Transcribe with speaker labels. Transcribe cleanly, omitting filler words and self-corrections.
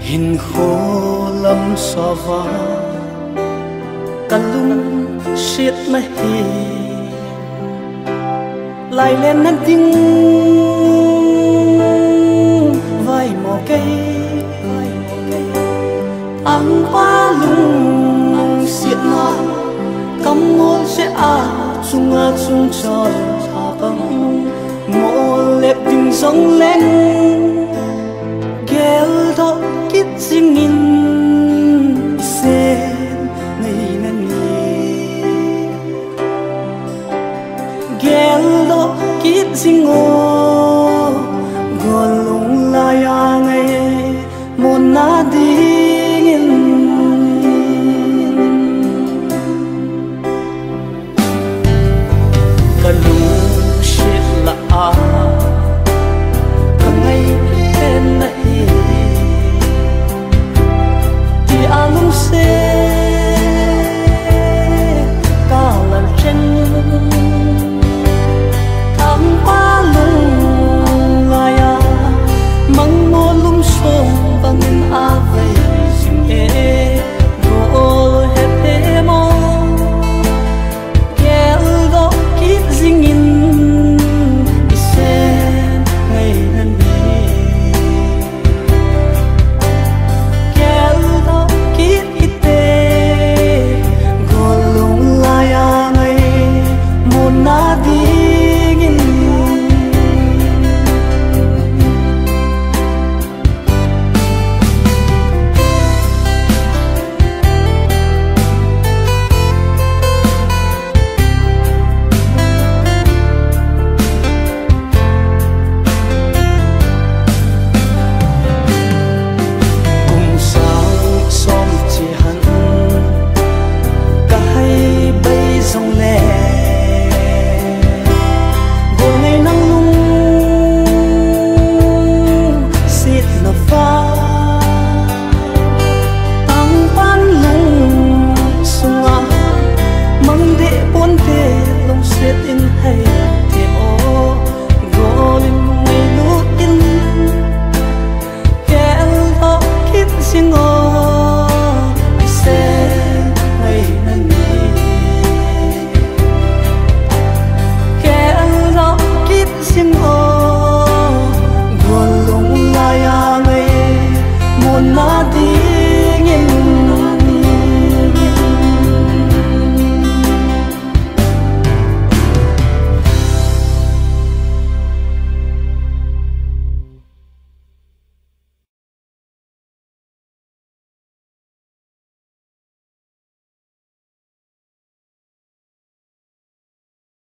Speaker 1: hình khô lâm so va cả lung siết mà hi lại lên nắng tinh vai mò cây ăn ba lung siết mà cắm môi sẽ chung tròn à băng mồ lẹp tình giống lên